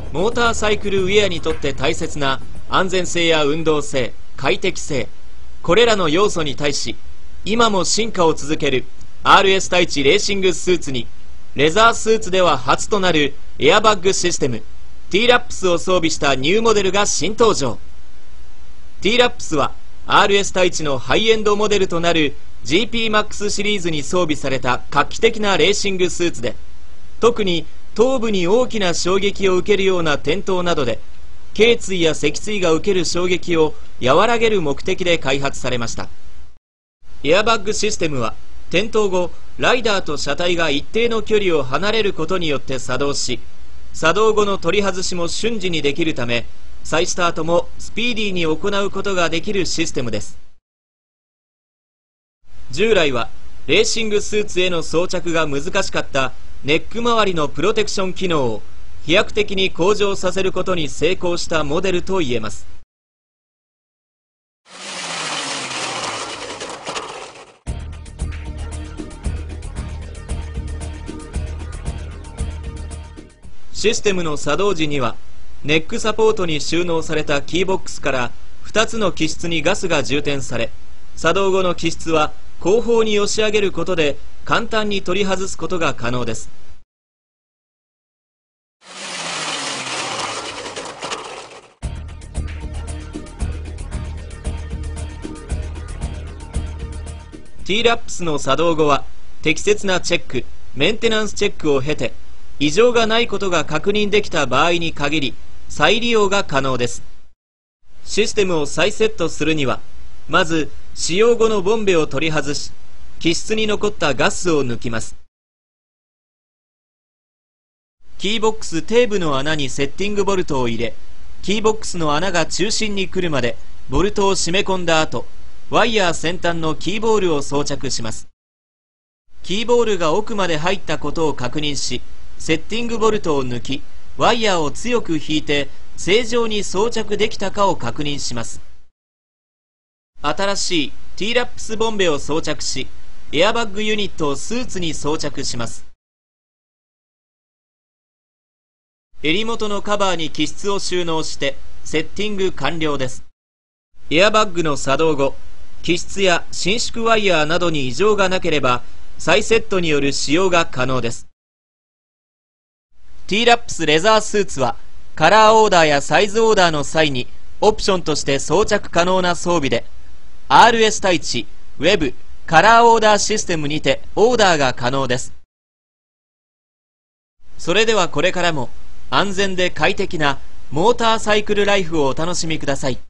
モーターサイクルウェアにとって大切な安全性や運動性、快適性、これらの要素に対し今も進化を続ける RS タイチレーシングスーツにレザースーツでは初となるエアバッグシステム T-Raps を装備したニューモデルが新登場。 T-Raps は RS タイチのハイエンドモデルとなる GPMAX シリーズに装備された画期的なレーシングスーツで、特に頭部に大きな衝撃を受けるような転倒などで頸椎や脊椎が受ける衝撃を和らげる目的で開発されました。エアバッグシステムは転倒後ライダーと車体が一定の距離を離れることによって作動し、作動後の取り外しも瞬時にできるため再スタートもスピーディーに行うことができるシステムです。従来はレーシングスーツへの装着が難しかったネック周りのプロテクション機能を飛躍的に向上させることに成功したモデルといえます。システムの作動時にはネックサポートに収納されたキーボックスから2つの気室にガスが充填され、作動後の気室は後方に押し上げることで簡単に取り外すことが可能です。T-Raps の作動後は適切なチェック、メンテナンスチェックを経て異常がないことが確認できた場合に限り再利用が可能です。システムを再セットするにはまず使用後のボンベを取り外し、気室に残ったガスを抜きます。キーボックス底部の穴にセッティングボルトを入れ、キーボックスの穴が中心に来るまでボルトを締め込んだ後、ワイヤー先端のキーボールを装着します。キーボールが奥まで入ったことを確認し、セッティングボルトを抜き、ワイヤーを強く引いて正常に装着できたかを確認します。新しい T-Raps ボンベを装着し、エアバッグユニットをスーツに装着します。襟元のカバーに気室を収納してセッティング完了です。エアバッグの作動後、気室や伸縮ワイヤーなどに異常がなければ再セットによる使用が可能です。T-Raps レザースーツはカラーオーダーやサイズオーダーの際にオプションとして装着可能な装備で、 RS タイチウェブカラーオーダーシステムにてオーダーが可能です。それではこれからも安全で快適なモーターサイクルライフをお楽しみください。